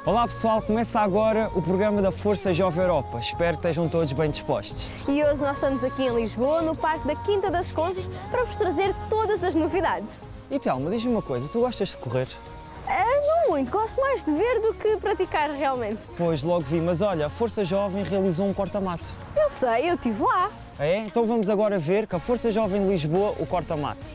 Olá pessoal, começa agora o programa da Força Jovem Europa. Espero que estejam todos bem dispostos. E hoje nós estamos aqui em Lisboa, no Parque da Quinta das Conchas, para vos trazer todas as novidades. E Telma, diz-me uma coisa, tu gostas de correr? Não muito, gosto mais de ver do que praticar realmente. Pois, logo vi, mas olha, a Força Jovem realizou um corta-mato. Eu sei, eu estive lá. É? Então vamos agora ver com a Força Jovem de Lisboa o corta-mato.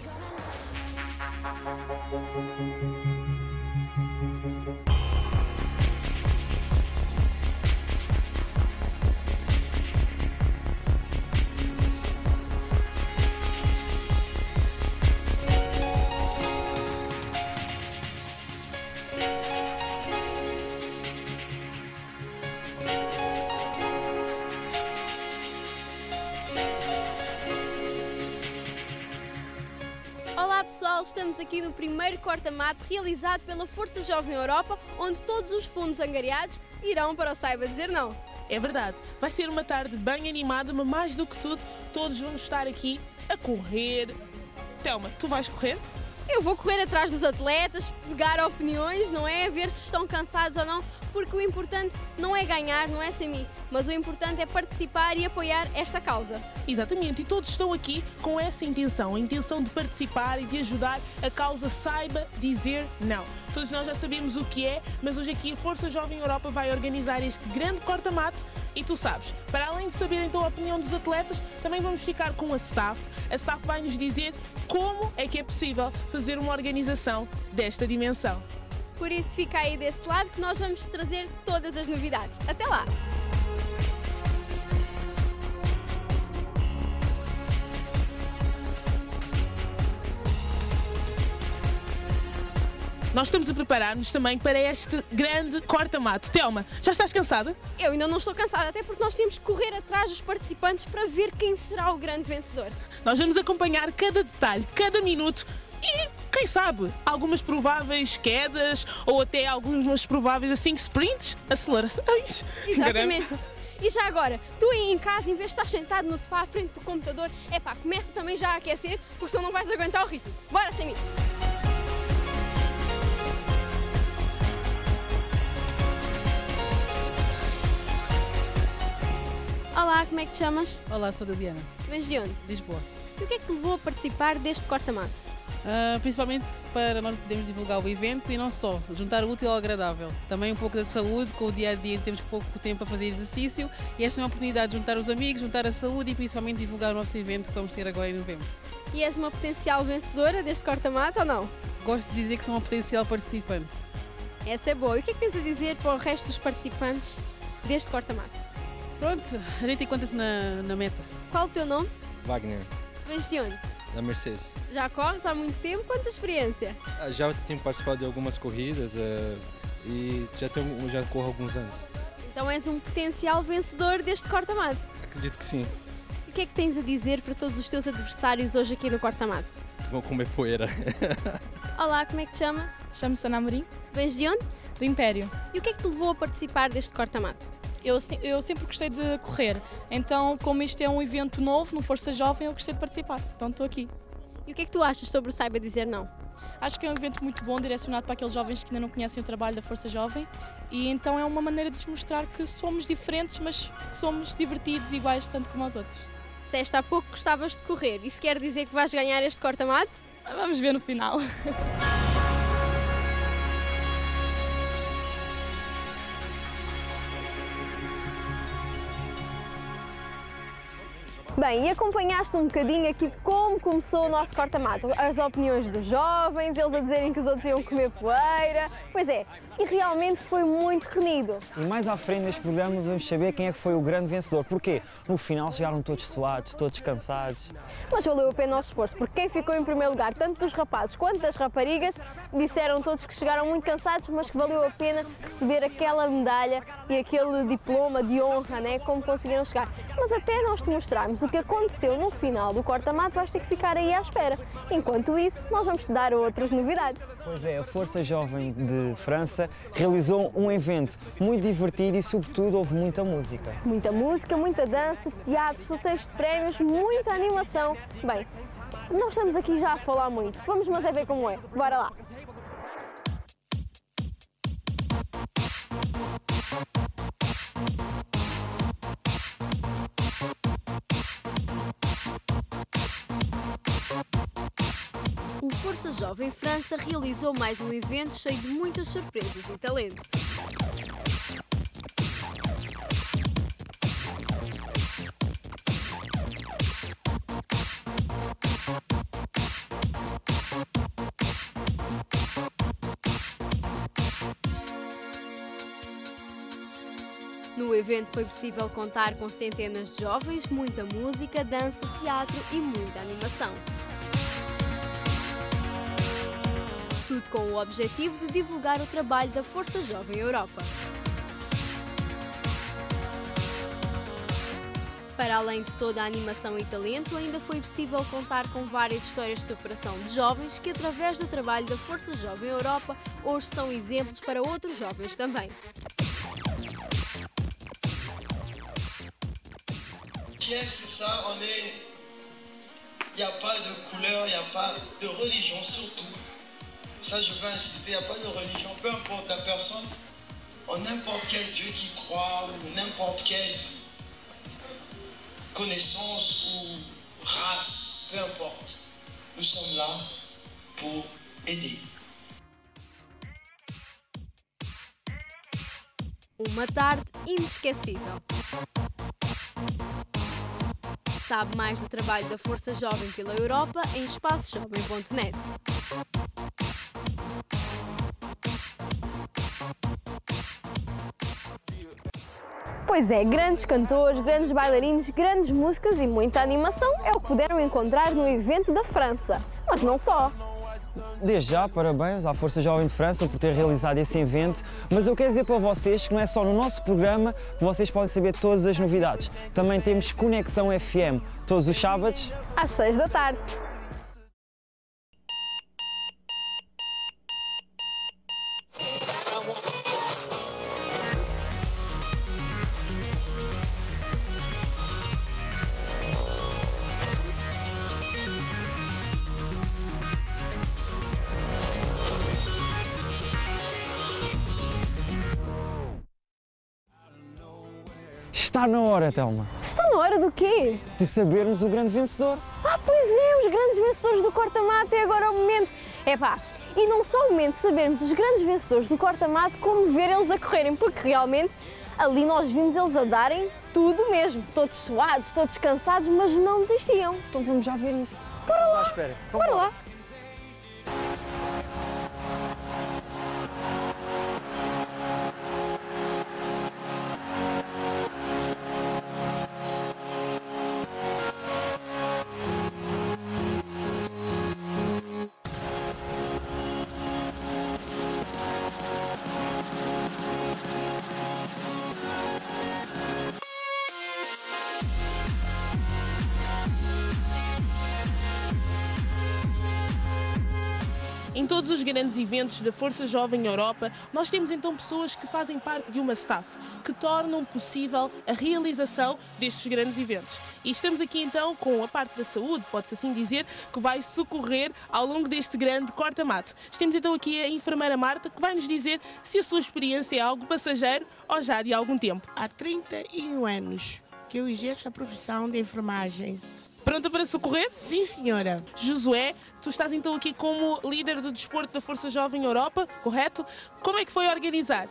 Olá pessoal, estamos aqui no primeiro corta-mato realizado pela Força Jovem Europa, onde todos os fundos angariados irão para o Saiba Dizer Não. É verdade, vai ser uma tarde bem animada, mas mais do que tudo, todos vamos estar aqui a correr. Telma, tu vais correr? Eu vou correr atrás dos atletas, pegar opiniões, não é? Ver se estão cansados ou não, porque o importante não é ganhar, não é ser mim, mas o importante é participar e apoiar esta causa. Exatamente, e todos estão aqui com essa intenção, a intenção de participar e de ajudar a causa Saiba Dizer Não. Todos nós já sabemos o que é, mas hoje aqui a Força Jovem Europa vai organizar este grande corta-mato e tu sabes, para além de saber então a opinião dos atletas, também vamos ficar com a staff. A staff vai nos dizer como é que é possível fazer uma organização desta dimensão. Por isso fica aí desse lado que nós vamos trazer todas as novidades. Até lá! Nós estamos a preparar-nos também para este grande corta-mato. Telma, já estás cansada? Eu ainda não estou cansada, até porque nós temos que correr atrás dos participantes para ver quem será o grande vencedor. Nós vamos acompanhar cada detalhe, cada minuto e, quem sabe, algumas prováveis quedas ou até algumas prováveis assim sprints, acelerações. Exatamente. E já agora, tu aí em casa, em vez de estar sentado no sofá à frente do computador, começa também já a aquecer, porque senão não vais aguentar o ritmo. Bora, sem mim! Olá, como é que te chamas? Olá, sou da Diana, Vens de onde? Lisboa. E o que é que te levou a participar deste corta-mato? Principalmente para nós podermos divulgar o evento e não só, juntar o útil ao agradável. Também um pouco da saúde, com o dia a dia temos pouco tempo para fazer exercício e esta é uma oportunidade de juntar os amigos, juntar a saúde e principalmente divulgar o nosso evento que vamos ter agora em novembro. E és uma potencial vencedora deste corta-mato ou não? Gosto de dizer que sou uma potencial participante. Essa é boa. E o que é que tens a dizer para o resto dos participantes deste corta-mato? Pronto, a gente encontra-se na meta. Qual o teu nome? Wagner, Vens de onde? da Mercedes. Já corres há muito tempo? Quanta experiência? Já tenho participado de algumas corridas e já corro há alguns anos. Então és um potencial vencedor deste corta-mato. Acredito que sim, E o que é que tens a dizer para todos os teus adversários hoje aqui no corta-mato? que vão comer poeira. Olá, como é que te chamas? Chamo-se Ana Amorim, Vens de onde? do Império. E o que é que te levou a participar deste corta-mato? Eu sempre gostei de correr, então como isto é um evento novo no Força Jovem, eu gostei de participar, então estou aqui. E o que é que tu achas sobre o Saiba Dizer Não? Acho que é um evento muito bom, direcionado para aqueles jovens que ainda não conhecem o trabalho da Força Jovem e então é uma maneira de lhes mostrar que somos diferentes, mas que somos divertidos iguais tanto como os outros. Disseste há pouco que gostavas de correr. Isso quer dizer que vais ganhar este corta-mato? Vamos ver no final. Bem, e acompanhaste um bocadinho aqui de como começou o nosso corta-mato. As opiniões dos jovens, eles a dizerem que os outros iam comer poeira. Pois é, e realmente foi muito renhido. E mais à frente neste programa vamos saber quem é que foi o grande vencedor. Porquê? No final chegaram todos suados, todos cansados. Mas valeu a pena o esforço, porque quem ficou em primeiro lugar, tanto dos rapazes quanto das raparigas, disseram todos que chegaram muito cansados, mas que valeu a pena receber aquela medalha e aquele diploma de honra, né? Como conseguiram chegar. Mas até nós te mostrarmos o que aconteceu no final do corta-mato, vais ter que ficar aí à espera. Enquanto isso, nós vamos te dar outras novidades. Pois é, a Força Jovem de França realizou um evento muito divertido e, sobretudo, houve muita música. Muita música, muita dança, teatro, sorteios de prémios, muita animação. Bem, nós estamos aqui já a falar muito. Vamos mas é ver como é. Bora lá! O Força Jovem França realizou mais um evento cheio de muitas surpresas e talento. No evento foi possível contar com centenas de jovens, muita música, dança, teatro e muita animação. Tudo com o objetivo de divulgar o trabalho da Força Jovem Europa. Para além de toda a animação e talento, ainda foi possível contar com várias histórias de superação de jovens que, através do trabalho da Força Jovem Europa, hoje são exemplos para outros jovens também. Kiev, c'est ça, il n'y a pas de couleur, il n'y a pas de religion surtout. Ça, je veux insister, il n'y a pas de religion, peu importe la personne, en n'importe quel Dieu qui croit ou n'importe quelle connaissance ou race, peu importe. Nous sommes là pour aider. Uma tarde inesquecível. Sabe mais do trabalho da Força Jovem pela Europa em espaçojovem.net. Pois é, grandes cantores, grandes bailarinos, grandes músicas e muita animação é o que puderam encontrar no evento da França. Mas não só. Desde já, parabéns à Força Jovem de França por ter realizado esse evento, mas eu quero dizer para vocês que não é só no nosso programa que vocês podem saber todas as novidades. Também temos Conexão FM, todos os sábados, às 6 da tarde. Está na hora, Telma, Está na hora do quê? de sabermos o grande vencedor. Pois é, os grandes vencedores do corta-mato é agora o momento. E não só o momento de sabermos os grandes vencedores do corta-mato, como ver eles a correrem, porque realmente ali nós vimos eles a darem tudo mesmo. Todos suados, todos cansados, mas não desistiam. Então vamos já ver isso. Bora lá, Espera. bora lá. Em todos os grandes eventos da Força Jovem Europa, nós temos então pessoas que fazem parte de uma staff, que tornam possível a realização destes grandes eventos. E estamos aqui então com a parte da saúde, pode-se assim dizer, que vai socorrer ao longo deste grande corta-mato. Temos então aqui a enfermeira Marta, que vai nos dizer se a sua experiência é algo passageiro ou já de algum tempo. Há 31 anos que eu exerço a profissão de enfermagem. Pronta para socorrer? Sim, senhora. Josué, tu estás então aqui como líder do desporto da Força Jovem Europa, correto? Como é que foi organizar?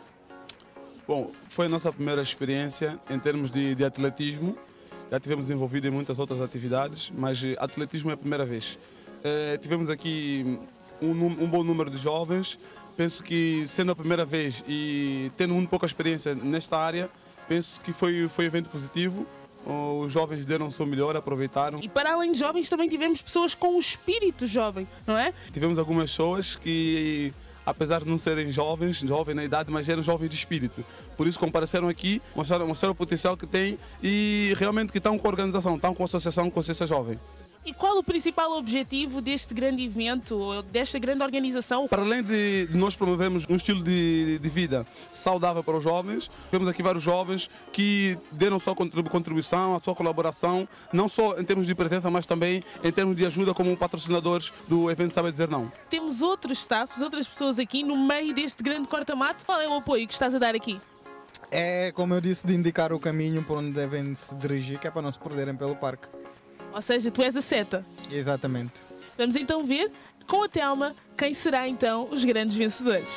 Bom, foi a nossa primeira experiência em termos de atletismo. Já tivemos envolvido em muitas outras atividades, mas atletismo é a primeira vez. Tivemos aqui um bom número de jovens. Penso que, sendo a primeira vez e tendo muito pouca experiência nesta área, penso que foi um evento positivo. Os jovens deram o seu melhor, aproveitaram. E para além de jovens também tivemos pessoas com o espírito jovem, não é? Tivemos algumas pessoas que, apesar de não serem jovens na idade, mas eram jovens de espírito. Por isso compareceram aqui, mostraram o potencial que têm e realmente que estão com a organização, estão com a Associação de Consciência Jovem. E qual o principal objetivo deste grande evento, desta grande organização? Para além de nós promovermos um estilo de vida saudável para os jovens, temos aqui vários jovens que deram a sua contribuição, a sua colaboração, não só em termos de presença, mas também em termos de ajuda como patrocinadores do evento Sabe Dizer Não. Temos outros staffs, outras pessoas aqui no meio deste grande corta-mato. Qual é o apoio que estás a dar aqui? É, como eu disse, de indicar o caminho por onde devem se dirigir, que é para não se perderem pelo parque. Ou seja, tu és a seta. Exatamente. Vamos então ver, com a Telma, quem será então os grandes vencedores.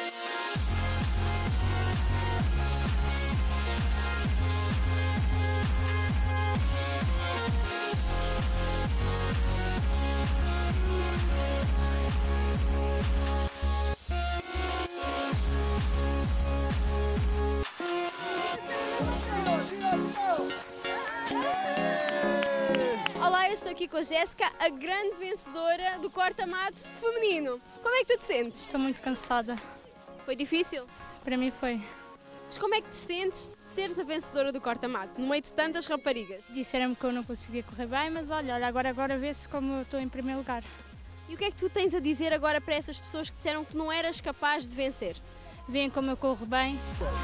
Olá, eu estou aqui com a Jéssica, a grande vencedora do corta-mato feminino. Como é que tu te sentes? Estou muito cansada. Foi difícil? Para mim foi. Mas como é que te sentes de seres a vencedora do corta-mato, no meio de tantas raparigas? Disseram-me que eu não conseguia correr bem, mas olha, agora vê-se como eu estou em primeiro lugar. E o que é que tu tens a dizer agora para essas pessoas que disseram que tu não eras capaz de vencer? Veem como eu corro bem.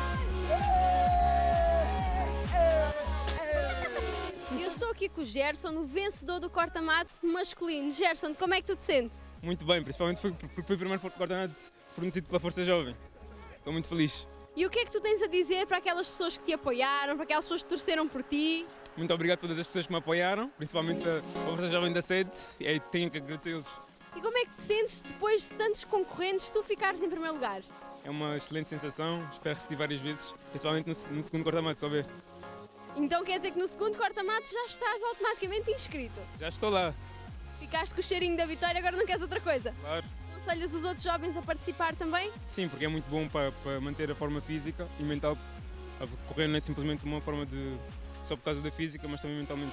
Eu estou aqui com o Gerson, o vencedor do corta-mato masculino. Gerson, como é que tu te sentes? Muito bem, principalmente porque foi o primeiro corta-mato fornecido pela Força Jovem. Estou muito feliz. E o que é que tu tens a dizer para aquelas pessoas que te apoiaram, para aquelas pessoas que torceram por ti? Muito obrigado a todas as pessoas que me apoiaram, principalmente a Força Jovem da sede, e tenho que agradecê-los. E como é que te sentes depois de tantos concorrentes, tu ficares em primeiro lugar? É uma excelente sensação, espero repetir várias vezes, principalmente no segundo corta-mato, só ver. Então quer dizer que no segundo corta-mato já estás automaticamente inscrito? Já estou lá. Ficaste com o cheirinho da vitória, agora não queres outra coisa? Claro. Aconselhas os outros jovens a participar também? Sim, porque é muito bom para manter a forma física e mental. A correr não é simplesmente uma forma de só por causa da física, mas também mentalmente.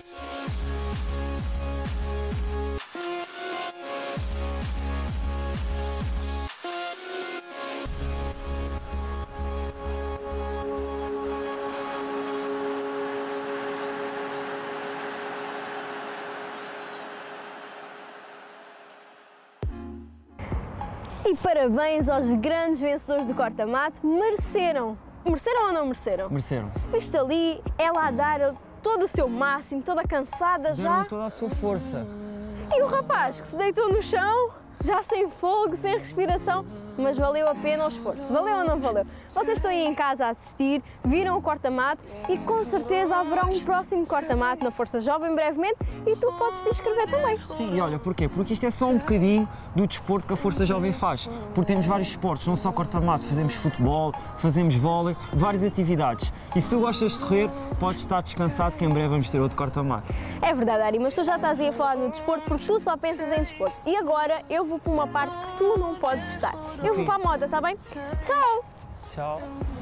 E parabéns aos grandes vencedores do corta-mato, mereceram! Mereceram ou não mereceram? Mereceram. Viste ali, ela a dar todo o seu máximo, toda cansada já. Deram toda a sua força. E o rapaz que se deitou no chão, já sem fôlego, sem respiração, mas valeu a pena o esforço. Valeu ou não valeu? Vocês estão aí em casa a assistir, viram o corta-mato e com certeza haverá um próximo corta-mato na Força Jovem brevemente e tu podes te inscrever também. Sim, e olha, porquê? Porque isto é só um bocadinho do desporto que a Força Jovem faz. Porque temos vários esportes, não só corta-mato, fazemos futebol, fazemos vôlei, várias atividades. E se tu gostas de correr, podes estar descansado que em breve vamos ter outro corta-mato. É verdade, Ari, mas tu já estás aí a falar no desporto porque tu só pensas em desporto. E agora eu vou para uma parte que tu não podes estar. Eu vou para a moda, está bem? Tchau! Tchau!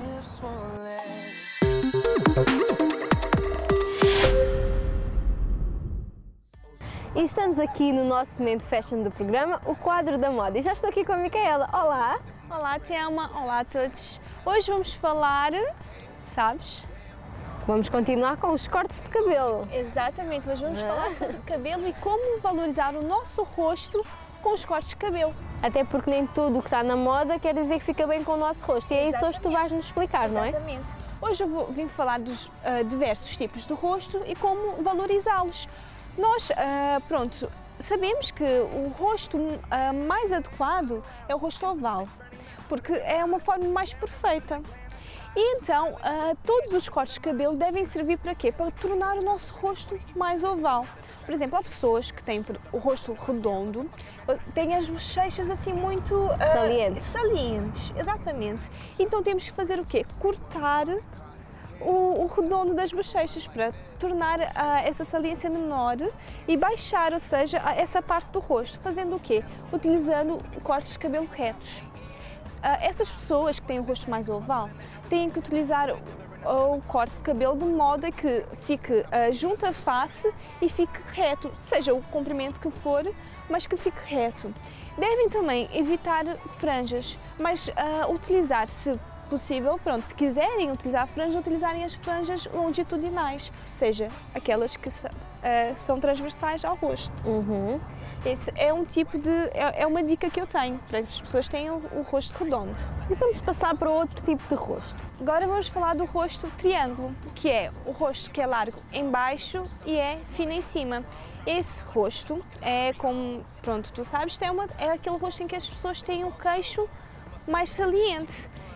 E estamos aqui no nosso momento fashion do programa, o quadro da moda. E já estou aqui com a Micaela. Olá! Olá, Telma. Olá a todos. Hoje vamos falar, sabes? Vamos continuar com os cortes de cabelo. Exatamente, mas vamos falar sobre o cabelo e como valorizar o nosso rosto com os cortes de cabelo. Até porque nem tudo o que está na moda quer dizer que fica bem com o nosso rosto. E é isso hoje que tu vais nos explicar, não é? Exatamente. Hoje eu vim falar dos diversos tipos de rosto e como valorizá-los. Nós, sabemos que o rosto mais adequado é o rosto oval, porque é uma forma mais perfeita. E então, todos os cortes de cabelo devem servir para quê? Para tornar o nosso rosto mais oval. Por exemplo, há pessoas que têm o rosto redondo, têm as bochechas assim muito salientes, exatamente. Então temos que fazer o quê? Cortar o redondo das bochechas para tornar essa saliência menor e baixar, ou seja, essa parte do rosto. Fazendo o quê? Utilizando cortes de cabelo retos. Essas pessoas que têm o rosto mais oval têm que utilizar o corte de cabelo de modo a que fique junto à face e fique reto, seja o comprimento que for, mas que fique reto. Devem também evitar franjas, mas utilizar, se possível, se quiserem utilizar franjas, utilizarem as franjas longitudinais, seja aquelas que são transversais ao rosto. Esse é um tipo é uma dica que eu tenho para as pessoas que têm o rosto redondo. E vamos passar para outro tipo de rosto. Agora vamos falar do rosto triângulo, que é o rosto que é largo em baixo e é fino em cima. Esse rosto é como, tu sabes, é aquele rosto em que as pessoas têm o queixo mais saliente.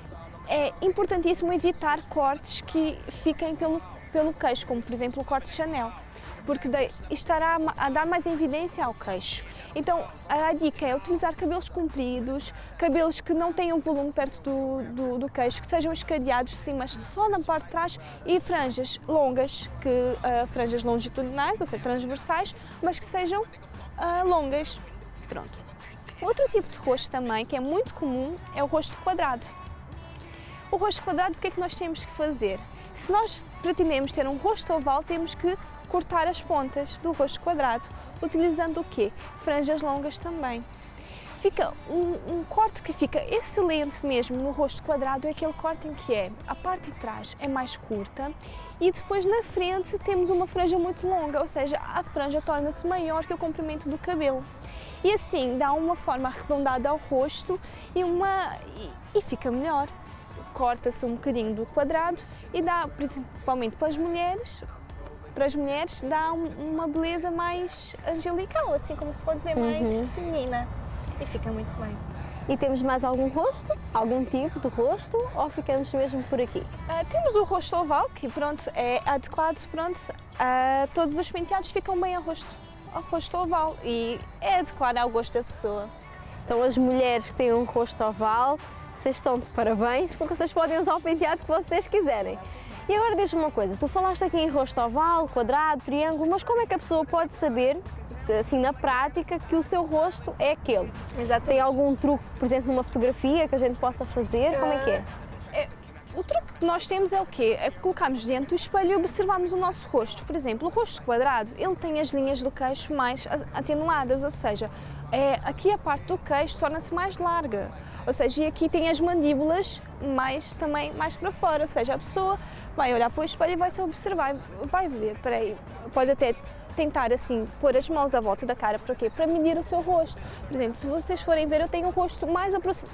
é importantíssimo evitar cortes que fiquem pelo queixo, como por exemplo o corte Chanel, porque estará a dar mais evidência ao queixo. Então a dica é utilizar cabelos compridos, cabelos que não tenham volume perto do queixo, que sejam escadeados sim, mas só na parte de trás, e franjas longas, franjas longitudinais, ou seja, transversais, mas que sejam longas. Pronto. Outro tipo de rosto também, que é muito comum, é o rosto quadrado. O rosto quadrado, o que é que nós temos que fazer? Se nós pretendemos ter um rosto oval, temos que cortar as pontas do rosto quadrado, utilizando o quê? Franjas longas também. Fica um corte que fica excelente mesmo no rosto quadrado, é aquele corte em que a parte de trás é mais curta e depois na frente temos uma franja muito longa, ou seja, a franja torna-se maior que o comprimento do cabelo. E assim dá uma forma arredondada ao rosto e fica melhor. Corta-se um bocadinho do quadrado e dá, principalmente para as mulheres, dá uma beleza mais angelical, assim como se pode dizer, mais feminina. E fica muito bem. E temos mais algum rosto? Algum tipo de rosto? Ou ficamos mesmo por aqui? Temos o rosto oval, que pronto, é adequado, todos os penteados ficam bem ao rosto oval e é adequado ao gosto da pessoa. Então as mulheres que têm um rosto oval, vocês estão de parabéns, porque vocês podem usar o penteado que vocês quiserem. E agora diz-me uma coisa, tu falaste aqui em rosto oval, quadrado, triângulo, mas como é que a pessoa pode saber, assim na prática, que o seu rosto é aquele? Exatamente. Tem algum truque, por exemplo, numa fotografia que a gente possa fazer? Como é que é? O truque que nós temos é o quê? É colocarmos dentro do espelho e observarmos o nosso rosto. Por exemplo, o rosto quadrado, ele tem as linhas do queixo mais atenuadas, ou seja, aqui a parte do queixo torna-se mais larga. Ou seja, e aqui tem as mandíbulas também mais para fora, ou seja, a pessoa vai olhar para o espelho e vai se observar, vai ver, pode até tentar assim pôr as mãos à volta da cara, para quê? Para medir o seu rosto. Por exemplo, se vocês forem ver, eu tenho o rosto mais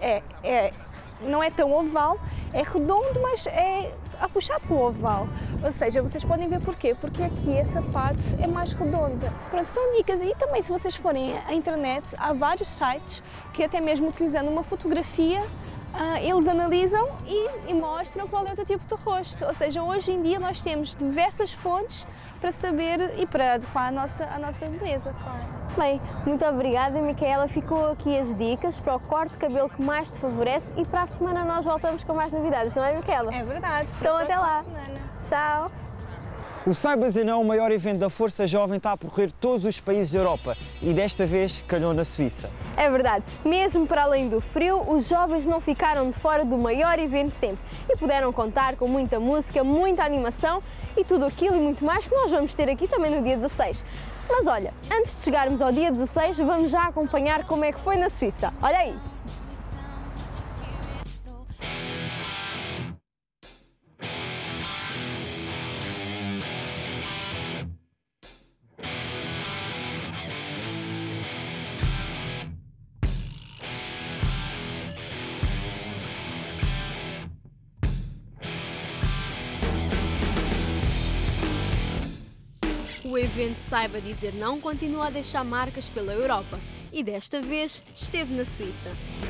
não é tão oval, é redondo, mas é a puxar para o oval. Ou seja, vocês podem ver porquê? Porque aqui essa parte é mais redonda. Pronto, são dicas. E também se vocês forem à internet, há vários sites que até mesmo utilizando uma fotografia, eles analisam e mostram qual é o teu tipo de rosto. Ou seja, hoje em dia nós temos diversas fontes para saber e para adequar a nossa beleza, claro. Bem, muito obrigada, Micaela. Ficou aqui as dicas para o corte de cabelo que mais te favorece e para a semana nós voltamos com mais novidades, não é, Micaela? É verdade. Então até lá. Semana. Tchau. O Saibas e Não, o maior evento da Força Jovem, está a percorrer todos os países da Europa e desta vez calhou na Suíça. É verdade, mesmo para além do frio, os jovens não ficaram de fora do maior evento sempre e puderam contar com muita música, muita animação e tudo aquilo e muito mais que nós vamos ter aqui também no dia 16. Mas olha, antes de chegarmos ao dia 16, vamos já acompanhar como é que foi na Suíça. Olha aí! O evento Saiba Dizer Não continua a deixar marcas pela Europa e desta vez esteve na Suíça.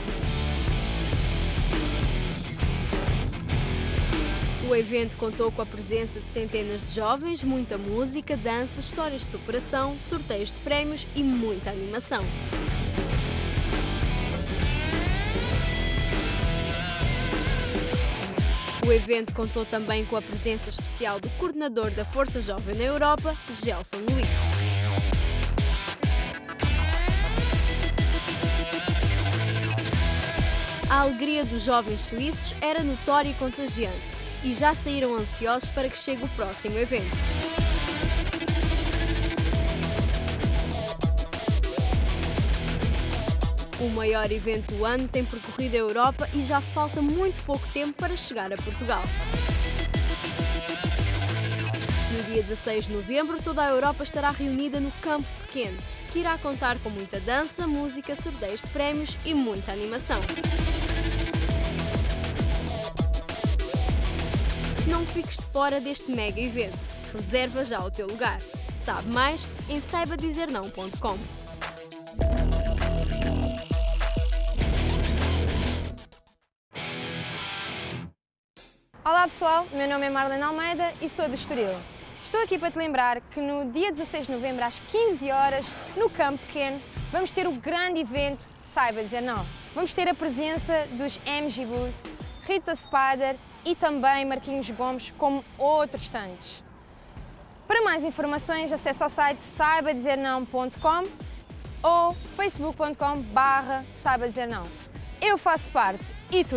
O evento contou com a presença de centenas de jovens, muita música, dança, histórias de superação, sorteios de prémios e muita animação. O evento contou também com a presença especial do coordenador da Força Jovem na Europa, Gelson Luís. A alegria dos jovens suíços era notória e contagiante e já saíram ansiosos para que chegue o próximo evento. O maior evento do ano tem percorrido a Europa e já falta muito pouco tempo para chegar a Portugal. No dia 16 de novembro, toda a Europa estará reunida no Campo Pequeno, que irá contar com muita dança, música, sorteios de prémios e muita animação. Não fiques de fora deste mega evento. Reserva já o teu lugar. Sabe mais em saibadizernão.com. Olá pessoal, meu nome é Marlene Almeida e sou do Estoril. Estou aqui para te lembrar que no dia 16 de novembro, às 15 horas, no Campo Pequeno, vamos ter o grande evento Saiba Dizer Não. Vamos ter a presença dos MG Booth, Rita Spider e também Marquinhos Gomes, como outros tantos. Para mais informações, acesse ao site saibadizernão.com ou facebook.com/saibadizernão. Eu faço parte, e tu?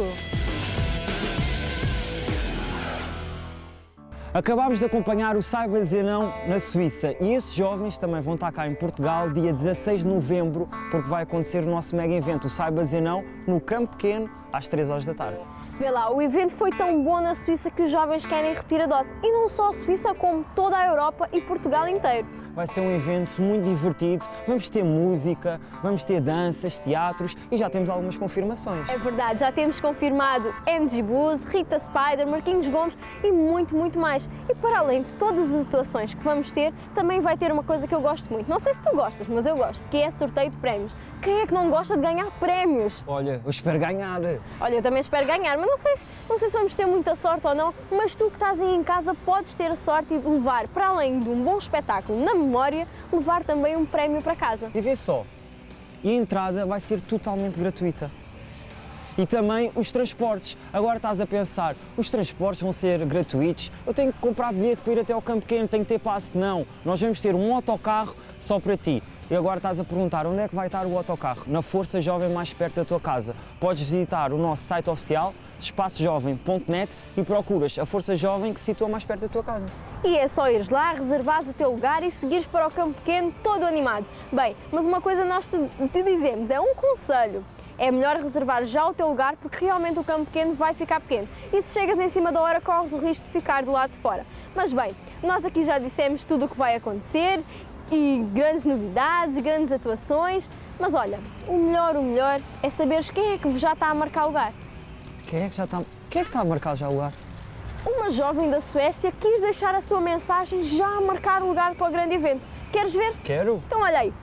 Acabámos de acompanhar o Saiba Dizer Não na Suíça e esses jovens também vão estar cá em Portugal dia 16 de novembro, porque vai acontecer o nosso mega evento, o Saiba Dizer Não, no Campo Pequeno, às 3 horas da tarde. Vê lá, o evento foi tão bom na Suíça que os jovens querem repetir a dose. E não só a Suíça, como toda a Europa e Portugal inteiro. Vai ser um evento muito divertido, vamos ter música, vamos ter danças, teatros e já temos algumas confirmações. É verdade, já temos confirmado MG Booth, Rita Spider, Marquinhos Gomes e muito mais. E para além de todas as atuações que vamos ter, também vai ter uma coisa que eu gosto muito. Não sei se tu gostas, mas eu gosto, que é sorteio de prémios. Quem é que não gosta de ganhar prémios? Olha, eu espero ganhar. Olha, eu também espero ganhar, mas não sei se vamos ter muita sorte ou não, mas tu que estás aí em casa podes ter a sorte de levar, para além de um bom espetáculo na memória, levar também um prémio para casa. E vê só, e a entrada vai ser totalmente gratuita. E também os transportes. Agora estás a pensar, os transportes vão ser gratuitos? Eu tenho que comprar bilhete para ir até ao Campo Pequeno, tenho que ter passe? Não, nós vamos ter um autocarro só para ti. E agora estás a perguntar, onde é que vai estar o autocarro? Na Força Jovem mais perto da tua casa. Podes visitar o nosso site oficial, espaçojovem.net, e procuras a Força Jovem que se situa mais perto da tua casa. E é só ires lá, reservares o teu lugar e seguires para o Campo Pequeno todo animado. Bem, mas uma coisa nós te dizemos, é um conselho. É melhor reservar já o teu lugar porque realmente o Campo Pequeno vai ficar pequeno. E se chegas em cima da hora, corres o risco de ficar do lado de fora. Mas bem, nós aqui já dissemos tudo o que vai acontecer e grandes novidades, grandes atuações. Mas olha, o melhor é saberes quem é que já está a marcar o lugar. Quem é que está a marcar já o lugar? Uma jovem da Suécia quis deixar a sua mensagem já a marcar o lugar para o grande evento. Queres ver? Quero. Então olha aí.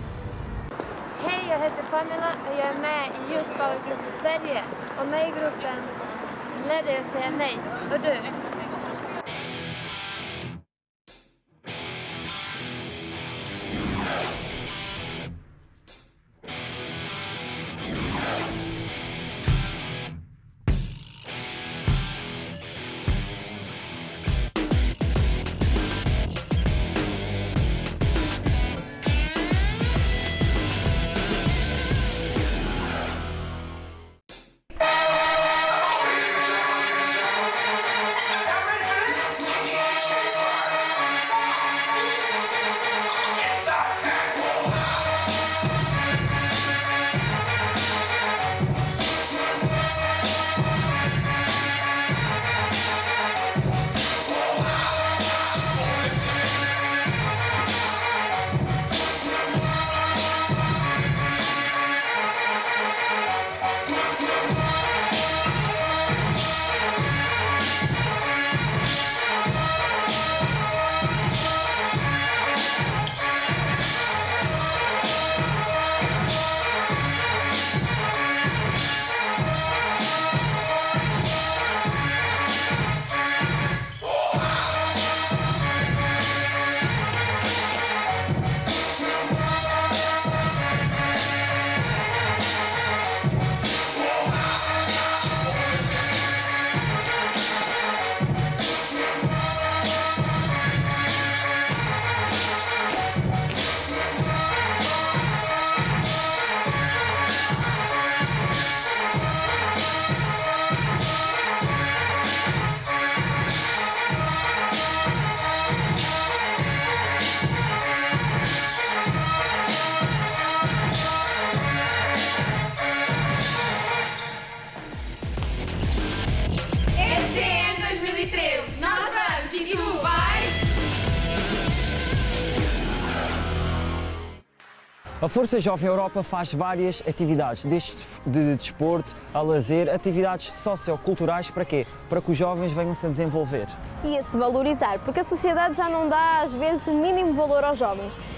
Hej, jag heter Pamela och jag är med i Youth Power Group i Sverige. Och med i gruppen lärde jag säga nej. Och du? A Força Jovem Europa faz várias atividades, desde de desporto a lazer, atividades socioculturais, para quê? Para que os jovens venham se a desenvolver. E a se valorizar, porque a sociedade já não dá às vezes o mínimo valor aos jovens.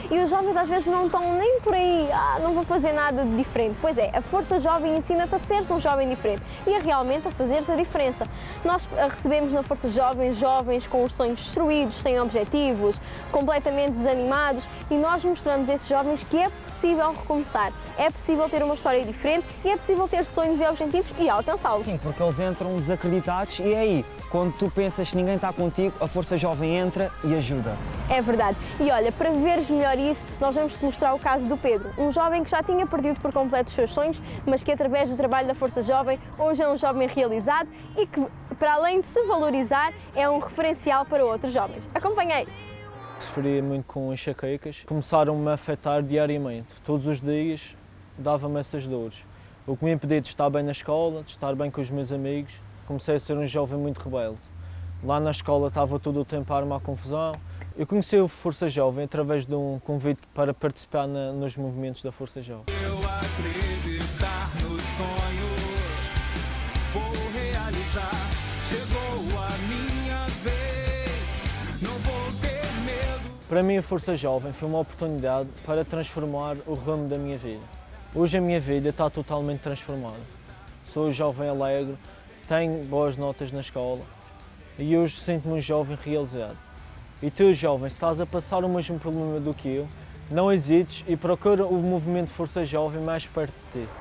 E os jovens às vezes não estão nem por aí, não vou fazer nada de diferente. Pois é, a Força Jovem ensina-te a seres um jovem diferente e realmente a fazeres a diferença. Nós recebemos na Força Jovem jovens com os sonhos destruídos, sem objetivos, completamente desanimados, e nós mostramos a esses jovens que é possível recomeçar, é possível ter uma história diferente e é possível ter sonhos e objetivos e alcançá-los. Sim, porque eles entram desacreditados e é aí, quando tu pensas que ninguém está contigo, a Força Jovem entra e ajuda. É verdade. E olha, para veres melhor isso, nós vamos-te mostrar o caso do Pedro, um jovem que já tinha perdido por completo os seus sonhos, mas que através do trabalho da Força Jovem, hoje é um jovem realizado e que, para além de se valorizar, é um referencial para outros jovens. Acompanhei! Sofria muito com enxaquecas, começaram-me a afetar diariamente. Todos os dias dava-me essas dores. O que me impedia de estar bem na escola, de estar bem com os meus amigos. Comecei a ser um jovem muito rebelde. Lá na escola estava todo o tempo a armar confusão. Eu conheci a Força Jovem através de um convite para participar nos movimentos da Força Jovem. Eu acreditar no sonho, vou realizar. Chegou a minha vez, não vou ter medo. Para mim a Força Jovem foi uma oportunidade para transformar o rumo da minha vida. Hoje a minha vida está totalmente transformada. Sou jovem alegre, tenho boas notas na escola e hoje sinto-me um jovem realizado. E tu, jovem, se estás a passar o mesmo problema do que eu, não hesites e procura o movimento Força Jovem mais perto de ti.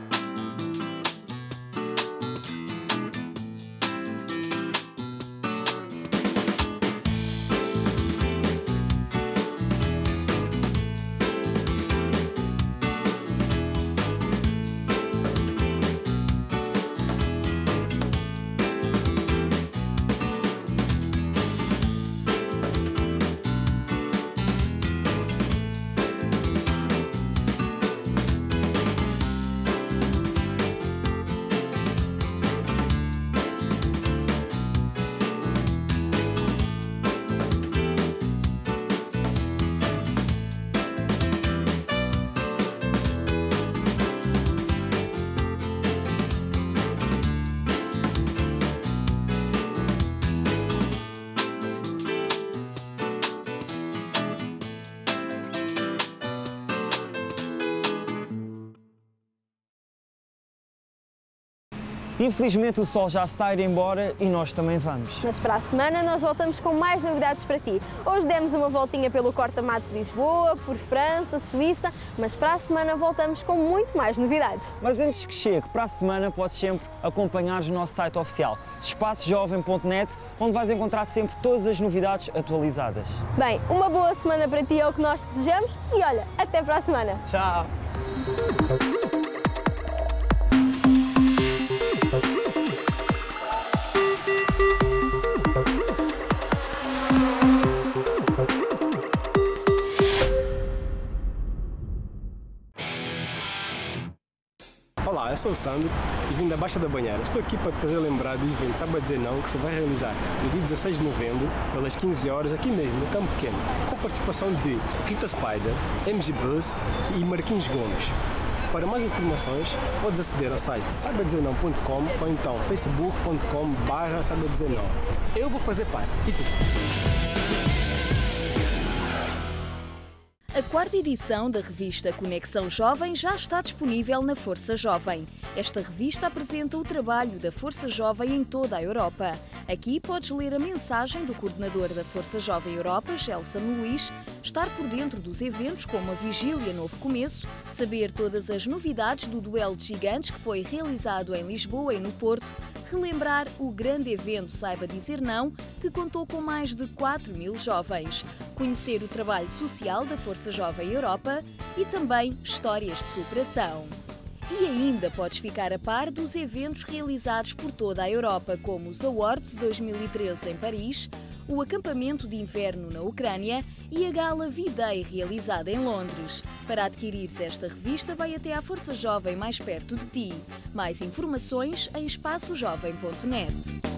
Infelizmente o sol já se está a ir embora e nós também vamos. Mas para a semana nós voltamos com mais novidades para ti. Hoje demos uma voltinha pelo Corta-Mato de Lisboa, por França, Suíça, mas para a semana voltamos com muito mais novidades. Mas antes que chegue, para a semana podes sempre acompanhar-nos no nosso site oficial, espaçojovem.net, onde vais encontrar sempre todas as novidades atualizadas. Bem, uma boa semana para ti é o que nós desejamos e olha, até para a semana. Tchau! Olá, eu sou o Sandro e vim da Baixa da Banheira. Estou aqui para te fazer lembrar do evento Saiba Dizer Não, que se vai realizar no dia 16 de novembro, pelas 15 horas, aqui mesmo, no Campo Pequeno, com a participação de Rita Spider, MG Buzz e Marquinhos Gomes. Para mais informações, podes aceder ao site saibadizernão.com ou então facebook.com/saibadizernão. Eu vou fazer parte. E tu? A quarta edição da revista Conexão Jovem já está disponível na Força Jovem. Esta revista apresenta o trabalho da Força Jovem em toda a Europa. Aqui podes ler a mensagem do coordenador da Força Jovem Europa, Gelson Luís, estar por dentro dos eventos como a Vigília Novo Começo, saber todas as novidades do Duelo de Gigantes que foi realizado em Lisboa e no Porto, relembrar o grande evento Saiba Dizer Não, que contou com mais de 4.000 jovens, conhecer o trabalho social da Força Jovem Europa e também histórias de superação. E ainda podes ficar a par dos eventos realizados por toda a Europa, como os Awards 2013 em Paris, o acampamento de inverno na Ucrânia e a Gala V-Day realizada em Londres. Para adquirires esta revista, vai até à Força Jovem mais perto de ti. Mais informações em espaçojovem.net.